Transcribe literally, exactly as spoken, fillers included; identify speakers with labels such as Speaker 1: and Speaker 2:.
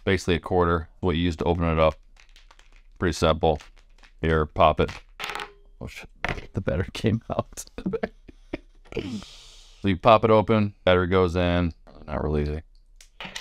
Speaker 1: basically a quarter. What you use to open it up. Pretty simple. Here, pop it. Oh shit, the battery came out. So you pop it open, battery goes in. Not really easy.